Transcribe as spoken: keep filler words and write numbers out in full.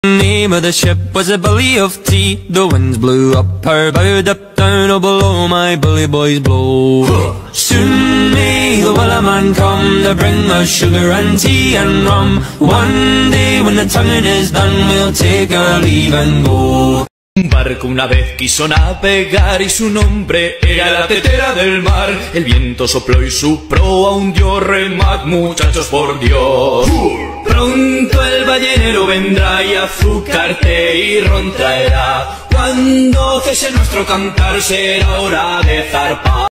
Name of the ship was a Billy of Tea. The winds blew up her bow, up down, oh below my bully boys blow. Soon may the Wellerman come to bring us sugar and tea and rum. One day when the tonguing is done, we'll take our leave and go. Un barco una vez quiso navegar y su nombre era la tetera del mar. El viento sopló y su proa hundió, remad muchachos por Dios. Pronto el ballenero vendrá y azúcarte y ron traerá. Cuando cese nuestro cantar será hora de zarpar.